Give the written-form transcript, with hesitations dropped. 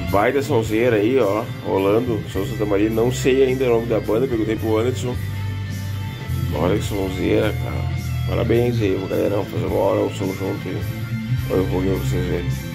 baita sonzeira aí, ó, rolando, Som Santa Maria, não sei ainda o nome da banda, perguntei pro Anderson. Olha que sonzeira, cara. Parabéns aí, galera, fazer uma hora o som junto aí. Olha um pouquinho pra vocês verem.